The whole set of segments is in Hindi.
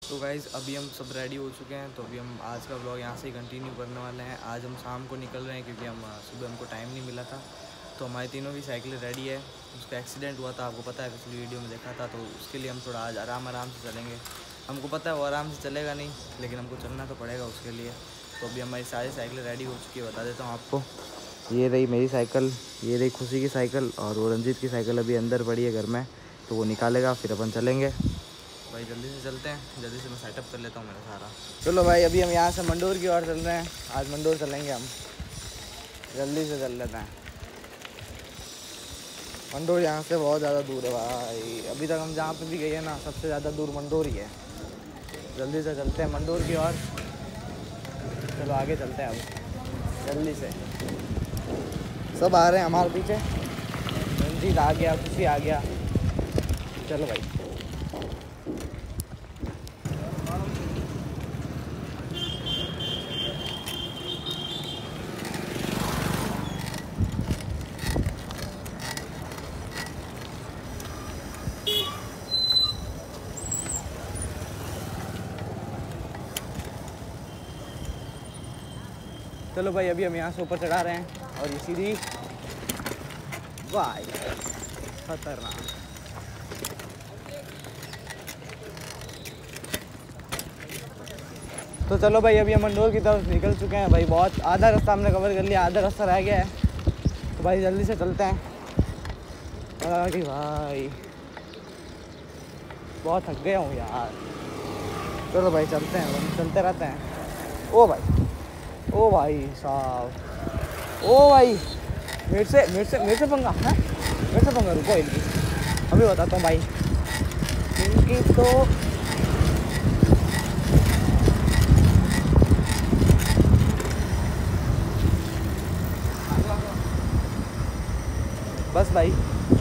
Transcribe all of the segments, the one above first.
तो गाइज़ अभी हम सब रेडी हो चुके हैं, तो अभी हम आज का व्लॉग यहाँ से ही कंटिन्यू करने वाले हैं। आज हम शाम को निकल रहे हैं क्योंकि हम सुबह हमको टाइम नहीं मिला था। तो हमारी तीनों की साइकिल रेडी है। उसका एक्सीडेंट हुआ था, आपको पता है, पिछली वीडियो में देखा था। तो उसके लिए हम थोड़ा आज आराम से चलेंगे। हमको पता है वो आराम से चलेगा नहीं, लेकिन हमको चलना तो पड़ेगा उसके लिए। तो अभी हमारी सारी साइकिलें रेडी हो चुकी है, बता देता हूँ आपको। ये रही मेरी साइकिल, ये रही खुशी की साइकिल, और वो रंजीत की साइकिल अभी अंदर पड़ी है घर में, तो वो निकालेगा, फिर अपन चलेंगे। भाई जल्दी से चलते हैं, जल्दी से मैं सेटअप कर लेता हूँ मेरा सारा। चलो भाई, अभी हम यहाँ से मंडोर की ओर चल रहे हैं। आज मंडोर चलेंगे हम, जल्दी से चल लेते हैं। मंडोर यहाँ से बहुत ज़्यादा दूर है भाई। अभी तक हम जहाँ पे भी गए हैं ना, सबसे ज़्यादा दूर मंडोर ही है। जल्दी से चलते हैं मंडोर की ओर। चलो आगे चलते हैं अब जल्दी से। सब आ रहे हैं हमारे पीछे। रंजीत आ गया, खुशी आ गया। चलो भाई। चलो भाई, अभी हम यहाँ से ऊपर चढ़ा रहे हैं, और ये सीढ़ी वाह खतरनाक। तो चलो भाई, अभी हम मंडोर की तरफ निकल चुके हैं भाई। बहुत आधा रास्ता हमने कवर कर लिया, आधा रास्ता रह गया है। तो भाई जल्दी से चलते हैं। अरे भाई बहुत थक गया हूँ यार। चलो भाई चलते हैं, हम चलते रहते हैं। ओ भाई साहब, ओ भाई मेरे से पंगा है, मेरे से पंगा। रुको इनकी अभी बताता हूँ भाई। इनकी तो बस भाई।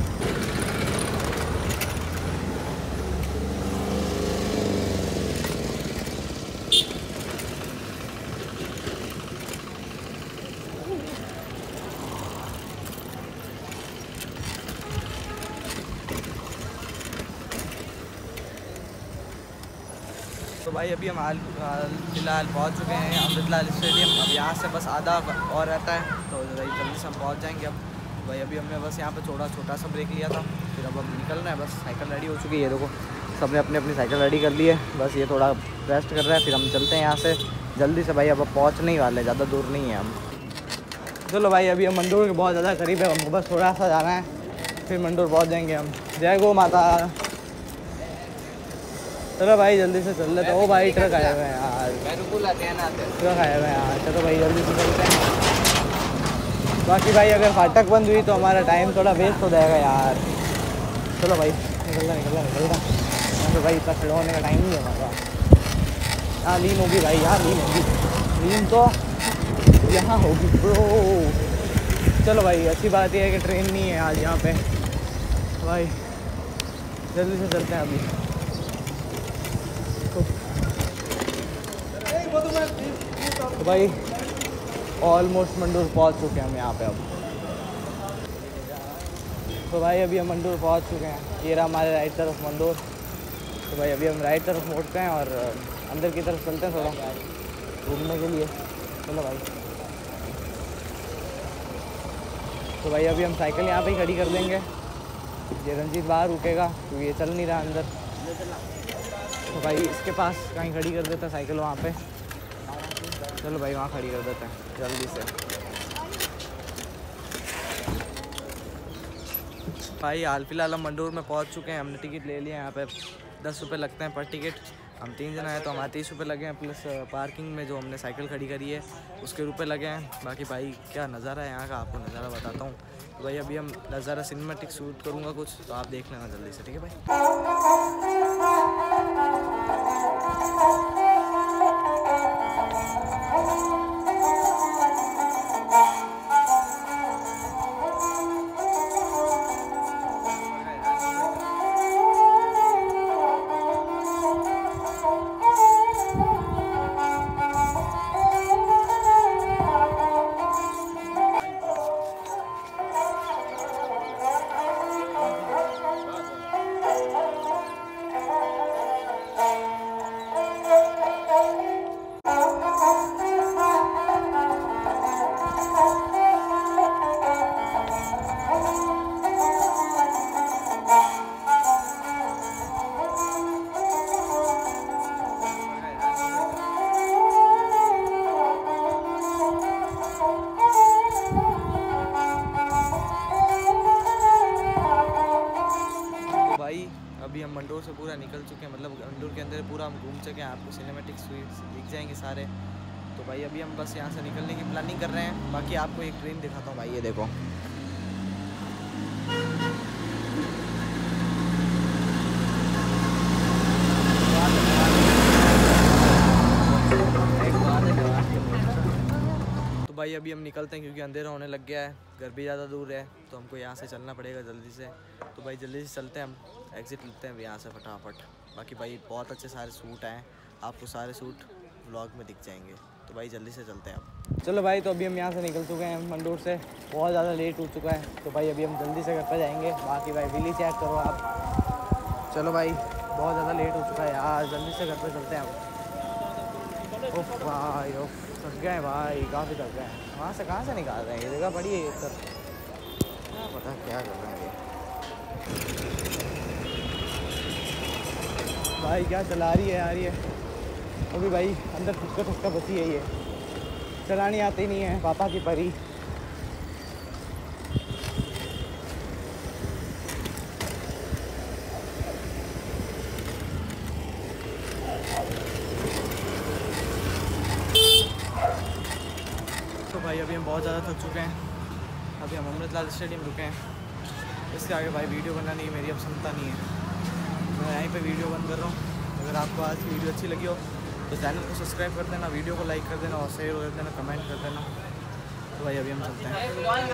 तो भाई अभी हम हाल फिलहाल पहुंच चुके हैं अमृतलाल स्टेडियम। अब यहाँ से बस आधा और रहता है, तो भाई जल्दी से हम पहुँच जाएंगे। अब भाई अभी हमने बस यहाँ पे छोटा सा ब्रेक लिया था, फिर अब हम निकल रहे हैं। बस साइकिल रेडी हो चुकी है, देखो सबने अपनी अपनी साइकिल रेडी कर ली है। बस ये थोड़ा रेस्ट कर रहा है, फिर हम चलते हैं यहाँ से जल्दी से भाई। अब पहुँचने ही वाले, ज़्यादा दूर नहीं है हम। चलो भाई, अभी हम मंडोर के बहुत ज़्यादा करीब है, हमको बस थोड़ा सा जाना है, फिर मंडोर पहुँच जाएंगे हम। जय गो माता। चलो भाई जल्दी से चल लेते। ओ भाई ट्रक आए हुए हैं यार, ट्रक आए हुए हैं यार। चलो भाई जल्दी से चलते हैं। बाकी भाई अगर फाटक बंद हुई तो हमारा टाइम थोड़ा वेस्ट हो जाएगा यार। चलो भाई निकलना। यहाँ पे भाई इतना खड़ा होने का टाइम नहीं है हमारा। यहाँ लीन होगी भाई, यहाँ लीन होगी, लीन तो यहाँ होगी ब्रो। चलो भाई, अच्छी बात यह है कि ट्रेन नहीं है आज यहाँ पे। भाई जल्दी से चलते हैं अभी। तो भाई ऑलमोस्ट मंडोर पहुंच चुके हैं हम यहाँ पे अब। तो भाई अभी हम मंडोर पहुंच चुके हैं। ये रहा हमारे राइट तरफ मंडोर। तो भाई अभी हम राइट तरफ मोड़ते हैं और अंदर की तरफ चलते हैं थोड़ा घूमने के लिए। चलो भाई। तो भाई अभी हम साइकिल यहाँ पे ही खड़ी कर देंगे। ये रंजीत बाहर रुकेगा क्योंकि ये चल नहीं रहा अंदर। तो भाई इसके पास कहीं खड़ी कर देता है साइकिल, वहाँ पे। चलो भाई वहाँ खड़ी कर देते हैं जल्दी से। भाई हाल फिलहाल हम मंडोर में पहुँच चुके हैं। हमने टिकट ले लिया। यहाँ पे 10 रुपये लगते हैं पर टिकट। हम 3 जन आए तो हमारे 30 रुपये लगे हैं, प्लस पार्किंग में जो हमने साइकिल खड़ी करी है उसके रुपये लगे हैं। बाकी भाई क्या नज़ारा है यहाँ का, आपको नज़ारा बताता हूँ। तो भाई अभी हम नज़ारा सिनेमेटिक शूट करूँगा कुछ, तो आप देख लेना जल्दी से, ठीक है भाई। हम घूम चुके हैं, आपको सिनेमेटिक्स दिख जाएंगे सारे। तो भाई अभी हम बस यहाँ से निकलने की प्लानिंग कर रहे हैं। बाकी आपको एक ट्रेन दिखाता हूँ भाई, ये देखो। तो भाई अभी हम निकलते हैं क्योंकि अंधेरा होने लग गया है, घर भी ज़्यादा दूर है, तो हमको यहाँ से चलना पड़ेगा जल्दी से। तो भाई जल्दी से चलते हैं, हम एग्ज़िट लेते हैं यहाँ से फटाफट। बाकी भाई बहुत अच्छे सारे सूट हैं, आपको सारे सूट व्लॉग में दिख जाएंगे। तो भाई जल्दी से चलते हैं अब। चलो भाई, तो अभी हम यहाँ से निकल चुके हैं मंडूर से, बहुत ज़्यादा लेट हो चुका है। तो भाई अभी हम जल्दी से घर पर जाएंगे। बाकी भाई बिली चेक करो आप। चलो भाई, बहुत ज़्यादा लेट हो चुका है यार, जल्दी से घर पर चलते हैं हम। ओह भाई ओह, थक गए भाई, काफ़ी थक गए। वहाँ से कहाँ से निकाल रहे हैं, ये जगह बड़ी है सर, क्या पता क्या कर रहे हैं ये भाई, क्या चला रही है यार ये। अभी भाई अंदर थक्का बची है, ये चलानी आती नहीं है, पापा की परी। तो भाई अभी हम बहुत ज़्यादा थक चुके हैं। अभी हम अमृतलाल स्टेडियम रुके हैं। इसके आगे भाई वीडियो बनानी है मेरी अब क्षमता नहीं है, मैं यहीं पे वीडियो बंद कर रहा हूँ। अगर आपको आज की वीडियो अच्छी लगी हो तो चैनल को सब्सक्राइब कर देना, वीडियो को लाइक कर देना और शेयर कर देना, कमेंट कर देना। तो भाई अभी हम चलते हैं।